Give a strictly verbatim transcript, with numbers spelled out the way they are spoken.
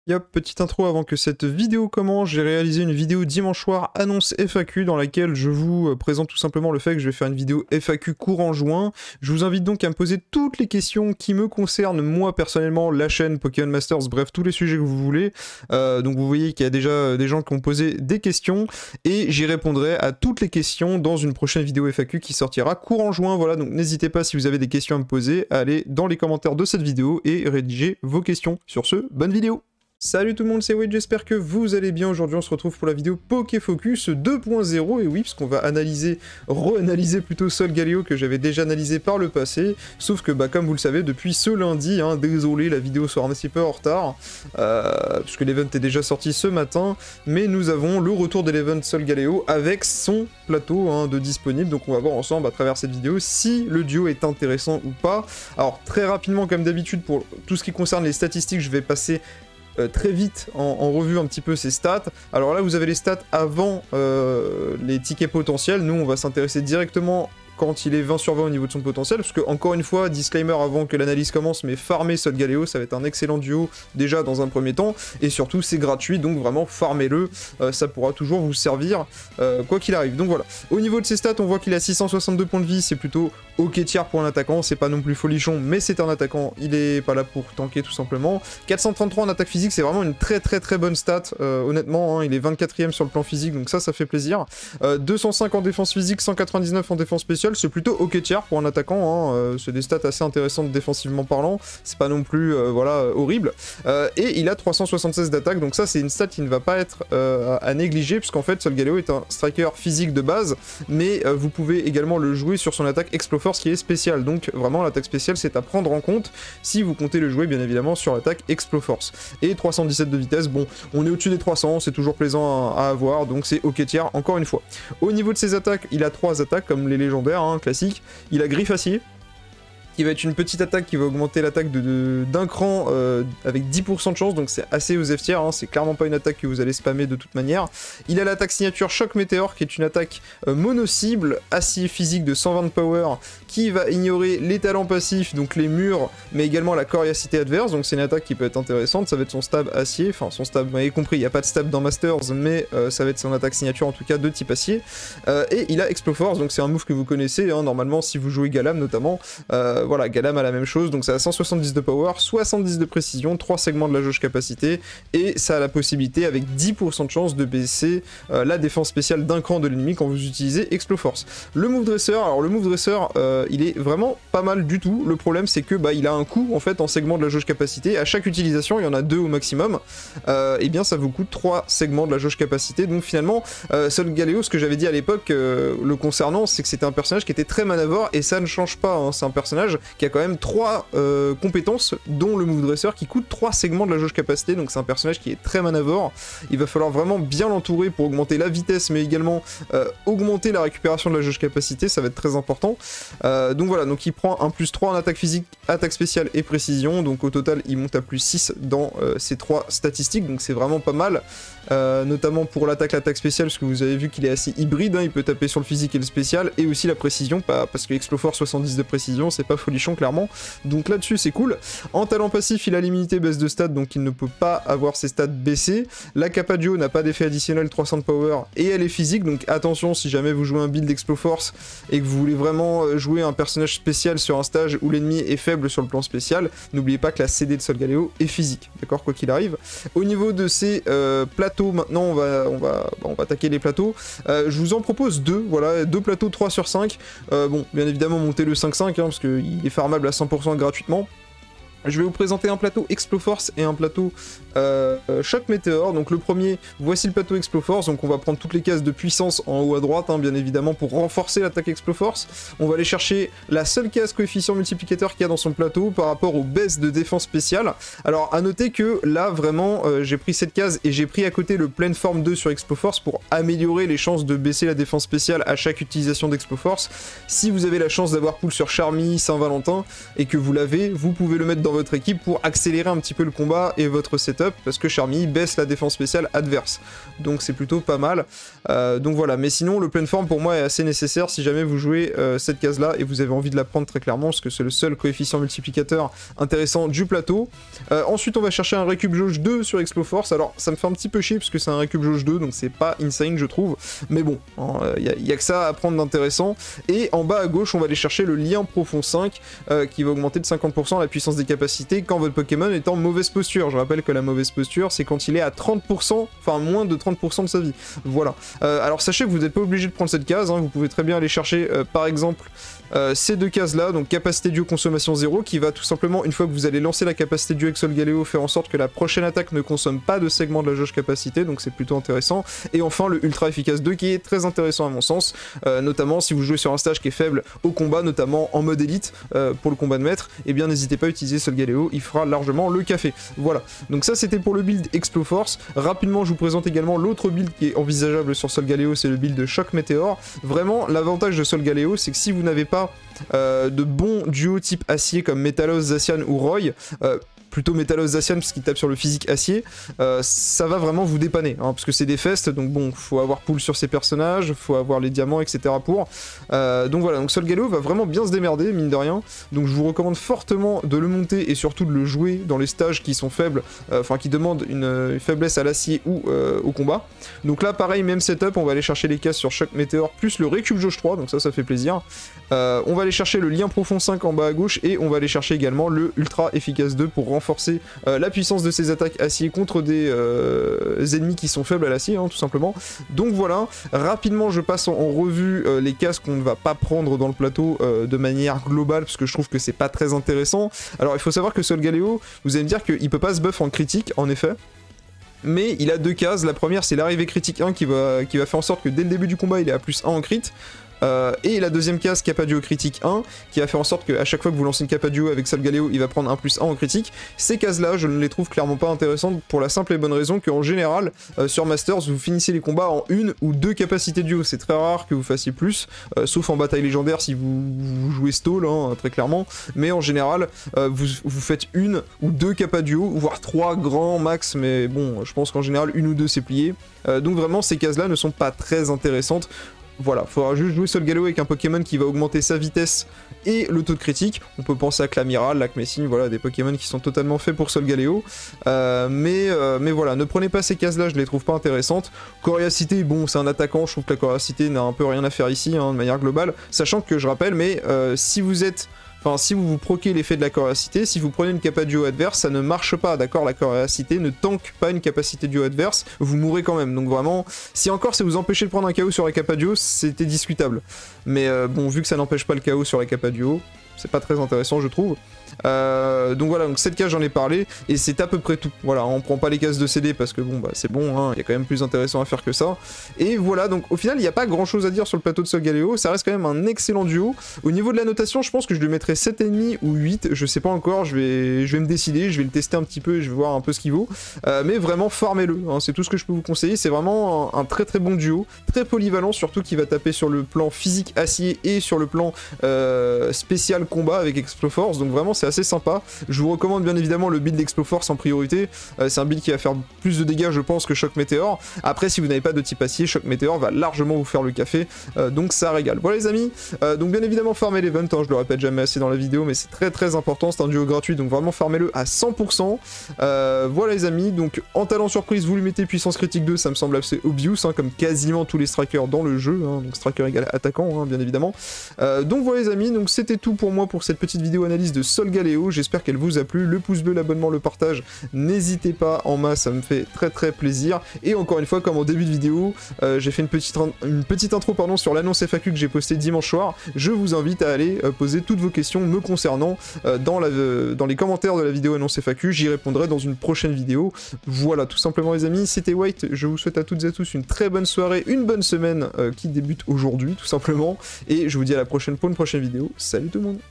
Yop, petite intro avant que cette vidéo commence, j'ai réalisé une vidéo dimanche soir annonce F A Q dans laquelle je vous présente tout simplement le fait que je vais faire une vidéo F A Q courant juin. Je vous invite donc à me poser toutes les questions qui me concernent moi personnellement, la chaîne Pokémon Masters, bref tous les sujets que vous voulez. Euh, donc vous voyez qu'il y a déjà des gens qui ont posé des questions et j'y répondrai à toutes les questions dans une prochaine vidéo F A Q qui sortira courant juin. Voilà, donc n'hésitez pas si vous avez des questions à me poser, à aller dans les commentaires de cette vidéo et rédiger vos questions. Sur ce, bonne vidéo! Salut tout le monde, c'est Wade, j'espère que vous allez bien. Aujourd'hui on se retrouve pour la vidéo Pokéfocus deux point zéro, et oui, parce qu'on va analyser, re-analyser plutôt Solgaleo que j'avais déjà analysé par le passé, sauf que bah comme vous le savez, depuis ce lundi, hein, désolé la vidéo sera un petit peu en retard, euh, puisque l'event est déjà sorti ce matin, mais nous avons le retour de l'event Solgaleo avec son plateau hein, de disponible, donc on va voir ensemble à travers cette vidéo si le duo est intéressant ou pas. Alors très rapidement comme d'habitude, pour tout ce qui concerne les statistiques, je vais passer Euh, très vite en, en revue un petit peu ses stats. Alors là vous avez les stats avant euh, les tickets potentiels. Nous on va s'intéresser directement quand il est vingt sur vingt au niveau de son potentiel, parce que encore une fois, disclaimer avant que l'analyse commence, mais farmer Solgaleo, ça va être un excellent duo déjà dans un premier temps, et surtout c'est gratuit, donc vraiment farmez-le, euh, ça pourra toujours vous servir euh, quoi qu'il arrive. Donc voilà, au niveau de ses stats, on voit qu'il a six cent soixante-deux points de vie, c'est plutôt ok tiers pour un attaquant, c'est pas non plus folichon, mais c'est un attaquant, il est pas là pour tanker tout simplement. quatre cent trente-trois en attaque physique, c'est vraiment une très très très bonne stat, euh, honnêtement, hein, il est vingt-quatrième sur le plan physique, donc ça, ça fait plaisir. Euh, deux cent cinq en défense physique, cent quatre-vingt-dix-neuf en défense spéciale, c'est plutôt ok tiers pour un attaquant, hein, euh, c'est des stats assez intéressantes défensivement parlant, c'est pas non plus euh, voilà, euh, horrible, euh, et il a trois cent soixante-seize d'attaque, donc ça c'est une stat qui ne va pas être euh, à négliger, puisqu'en fait Solgaleo est un striker physique de base, mais euh, vous pouvez également le jouer sur son attaque Exploforce qui est spéciale, donc vraiment l'attaque spéciale c'est à prendre en compte si vous comptez le jouer bien évidemment sur l'attaque Exploforce. Et trois cent dix-sept de vitesse, bon on est au-dessus des trois cents, c'est toujours plaisant à, à avoir, donc c'est ok tiers encore une fois. Au niveau de ses attaques, il a trois attaques comme les légendaires, hein, classiques. Il a Griffe Acier, qui va être une petite attaque qui va augmenter l'attaque d'un de, de, cran euh, avec dix pour cent de chance, donc c'est assez aux F tiers, hein, c'est clairement pas une attaque que vous allez spammer de toute manière. Il a l'attaque signature Choc Météore, qui est une attaque euh, mono-cible, acier physique de cent vingt de power, qui va ignorer les talents passifs, donc les murs, mais également la coriacité adverse, donc c'est une attaque qui peut être intéressante, ça va être son stab acier, enfin son stab, vous m'avez compris, il n'y a pas de stab dans Masters, mais euh, ça va être son attaque signature en tout cas de type acier. Euh, et il a Exploforce, donc c'est un move que vous connaissez, hein, normalement si vous jouez Galam notamment, euh, voilà, Galam a la même chose, donc ça a cent soixante-dix de power, soixante-dix de précision, trois segments de la jauge capacité, et ça a la possibilité avec dix pour cent de chance de baisser euh, la défense spéciale d'un cran de l'ennemi quand vous utilisez Exploforce. Le move dresseur, alors le move dresseur, euh, il est vraiment pas mal du tout, le problème c'est que bah, il a un coût en fait en segment de la jauge capacité, à chaque utilisation, il y en a deux au maximum, euh, et bien ça vous coûte trois segments de la jauge capacité, donc finalement, euh, Solgaleo, ce que j'avais dit à l'époque, euh, le concernant, c'est que c'était un personnage qui était très manavore, et ça ne change pas, hein, c'est un personnage qui a quand même trois euh, compétences, dont le move dresseur qui coûte trois segments de la jauge capacité, donc c'est un personnage qui est très manavore. Il va falloir vraiment bien l'entourer pour augmenter la vitesse, mais également euh, augmenter la récupération de la jauge capacité, ça va être très important. Euh, donc voilà, donc il prend un plus trois en attaque physique, attaque spéciale et précision, donc au total il monte à plus six dans euh, ces trois statistiques, donc c'est vraiment pas mal, euh, notamment pour l'attaque, l'attaque spéciale, parce que vous avez vu qu'il est assez hybride, hein, il peut taper sur le physique et le spécial, et aussi la précision, pas, parce que Exploforce soixante-dix de précision, c'est pas folichon clairement, donc là-dessus c'est cool. En talent passif, il a l'immunité baisse de stats, donc il ne peut pas avoir ses stats baissées. La Capadio n'a pas d'effet additionnel trois cents de power, et elle est physique, donc attention si jamais vous jouez un build Exploforce et que vous voulez vraiment jouer un personnage spécial sur un stage où l'ennemi est faible sur le plan spécial, n'oubliez pas que la C D de Solgaleo est physique, d'accord, quoi qu'il arrive. Au niveau de ces euh, plateaux, maintenant on va, on, va, on va attaquer les plateaux. Euh, je vous en propose deux, voilà, deux plateaux trois sur cinq. Euh, bon, bien évidemment montez le cinq cinq, hein, parce qu'il est farmable à cent pour cent gratuitement. Je vais vous présenter un plateau Exploforce et un plateau euh, Choc Météore. Donc le premier, voici le plateau Exploforce, donc on va prendre toutes les cases de puissance en haut à droite, hein, bien évidemment, pour renforcer l'attaque Exploforce. On va aller chercher la seule case coefficient multiplicateur qu'il y a dans son plateau par rapport aux baisses de défense spéciale. Alors à noter que là, vraiment, euh, j'ai pris cette case et j'ai pris à côté le pleine forme deux sur Exploforce pour améliorer les chances de baisser la défense spéciale à chaque utilisation d'Exploforce. Si vous avez la chance d'avoir pull sur Charmy, Saint-Valentin, et que vous l'avez, vous pouvez le mettre dans dans votre équipe pour accélérer un petit peu le combat et votre setup, parce que Charmy baisse la défense spéciale adverse. Donc c'est plutôt pas mal. Euh, donc voilà, mais sinon le pleine forme pour moi est assez nécessaire si jamais vous jouez euh, cette case là et vous avez envie de la prendre très clairement, parce que c'est le seul coefficient multiplicateur intéressant du plateau. Euh, ensuite on va chercher un récup jauge deux sur Exploforce. Alors ça me fait un petit peu chier parce que c'est un récup jauge deux, donc c'est pas insane je trouve, mais bon, il hein, n'y a, a que ça à prendre d'intéressant. Et en bas à gauche on va aller chercher le lien profond cinq euh, qui va augmenter de cinquante pour cent la puissance des capacités quand votre Pokémon est en mauvaise posture. Je rappelle que la mauvaise posture c'est quand il est à trente pour cent, enfin moins de trente pour cent de sa vie. Voilà. Euh, alors sachez que vous n'êtes pas obligé de prendre cette case, hein, vous pouvez très bien aller chercher euh, par exemple euh, ces deux cases là, donc capacité duo consommation zéro qui va tout simplement, une fois que vous allez lancer la capacité duo avec Solgaleo, faire en sorte que la prochaine attaque ne consomme pas de segment de la jauge capacité, donc c'est plutôt intéressant. Et enfin le ultra efficace deux qui est très intéressant à mon sens, euh, notamment si vous jouez sur un stage qui est faible au combat, notamment en mode élite euh, pour le combat de maître, et eh bien n'hésitez pas à utiliser Solgaleo, il fera largement le café. Voilà, donc ça c'était pour le build Exploforce. Rapidement je vous présente également l'autre build qui est envisageable sur Solgaleo, c'est le build de Choc Météore. Vraiment l'avantage de Solgaleo c'est que si vous n'avez pas euh, de bons duos type acier comme Metalos, Zacian ou Roy, euh, plutôt Metalos Zacian parce qu'il tape sur le physique acier, euh, ça va vraiment vous dépanner, hein, parce que c'est des festes, donc bon, faut avoir pool sur ses personnages, faut avoir les diamants, et cetera pour. Euh, donc voilà, donc Solgaleo va vraiment bien se démerder, mine de rien, donc je vous recommande fortement de le monter et surtout de le jouer dans les stages qui sont faibles, enfin euh, qui demandent une, une faiblesse à l'acier ou euh, au combat. Donc là, pareil, même setup, on va aller chercher les cases sur Choc Météore, plus le récup jauge trois, donc ça, ça fait plaisir. Euh, on va aller chercher le lien profond cinq en bas à gauche, et on va aller chercher également le ultra efficace deux pour renforcer renforcer euh, la puissance de ses attaques acier contre des euh, ennemis qui sont faibles à l'acier, hein, tout simplement. Donc voilà, rapidement je passe en, en revue euh, les cases qu'on ne va pas prendre dans le plateau euh, de manière globale, parce que je trouve que c'est pas très intéressant. Alors il faut savoir que Solgaleo, vous allez me dire qu'il peut pas se buff en critique, en effet. Mais il a deux cases, la première c'est l'arrivée critique un qui va, qui va faire en sorte que dès le début du combat il est à plus un en crit. Euh, et la deuxième case, Capaduo critique un, qui va faire en sorte qu'à chaque fois que vous lancez une Capaduo avec Solgaleo, il va prendre un plus un en critique. Ces cases-là, je ne les trouve clairement pas intéressantes pour la simple et bonne raison qu'en général, euh, sur Masters, vous finissez les combats en une ou deux capacités duo. C'est très rare que vous fassiez plus, euh, sauf en bataille légendaire si vous, vous jouez stall, hein, très clairement. Mais en général, euh, vous, vous faites une ou deux Capaduo, voire trois grands max, mais bon, je pense qu'en général, une ou deux c'est plié. Euh, donc vraiment, ces cases-là ne sont pas très intéressantes. Voilà, il faudra juste jouer Solgaleo avec un Pokémon qui va augmenter sa vitesse et le taux de critique. On peut penser à Clamiral, Lacmessine, voilà, des Pokémon qui sont totalement faits pour Solgaleo. Euh, mais, euh, mais voilà, ne prenez pas ces cases-là, je les trouve pas intéressantes. Coriacité, bon, c'est un attaquant, je trouve que la Coriacité n'a un peu rien à faire ici, hein, de manière globale. Sachant que, je rappelle, mais euh, si vous êtes... Enfin, si vous vous proquez l'effet de la coriacité, si vous prenez une Capaduo adverse, ça ne marche pas, d'accord? La coriacité ne tank pas une capacité duo adverse, vous mourrez quand même. Donc vraiment, si encore ça vous empêchez de prendre un K O sur la Capaduo, c'était discutable. Mais euh, bon, vu que ça n'empêche pas le K O sur la Capaduo, c'est pas très intéressant, je trouve. Euh, donc voilà, donc cette case j'en ai parlé et c'est à peu près tout. Voilà, on prend pas les cases de C D parce que bon bah c'est bon, hein, il y a quand même plus intéressant à faire que ça. Et voilà, donc au final il n'y a pas grand chose à dire sur le plateau de Solgaleo, ça reste quand même un excellent duo. Au niveau de la notation, je pense que je lui mettrais sept virgule cinq ou huit, je sais pas encore, je vais, je vais me décider, je vais le tester un petit peu et je vais voir un peu ce qu'il vaut. Euh, mais vraiment farmez-le, hein, c'est tout ce que je peux vous conseiller, c'est vraiment un, un très très bon duo, très polyvalent, surtout qui va taper sur le plan physique acier et sur le plan euh, spécial combat avec Exploforce, donc vraiment c'est assez sympa. Je vous recommande bien évidemment le build d'Exploforce en priorité, euh, c'est un build qui va faire plus de dégâts je pense que Choc Météore. Après si vous n'avez pas de type acier, Choc Météore va largement vous faire le café, euh, donc ça régale. Voilà les amis, euh, donc bien évidemment farmez l'event, hein, je le répète jamais assez dans la vidéo mais c'est très très important, c'est un duo gratuit donc vraiment farmez-le à cent pour cent. Euh, voilà les amis, donc en talent surprise vous lui mettez puissance critique deux, ça me semble assez obvious, hein, comme quasiment tous les strikers dans le jeu, hein, donc striker égale attaquant hein, bien évidemment. Euh, donc voilà les amis, donc c'était tout pour moi pour cette petite vidéo analyse de Solgaleo, j'espère qu'elle vous a plu, le pouce bleu, l'abonnement, le partage, n'hésitez pas en masse, ça me fait très très plaisir, et encore une fois comme en début de vidéo, euh, j'ai fait une petite, une petite intro pardon, sur l'annonce F A Q que j'ai posté dimanche soir, je vous invite à aller euh, poser toutes vos questions me concernant euh, dans, la, euh, dans les commentaires de la vidéo annonce F A Q, j'y répondrai dans une prochaine vidéo. Voilà tout simplement les amis, c'était White, je vous souhaite à toutes et à tous une très bonne soirée, une bonne semaine euh, qui débute aujourd'hui tout simplement, et je vous dis à la prochaine pour une prochaine vidéo, salut tout le monde.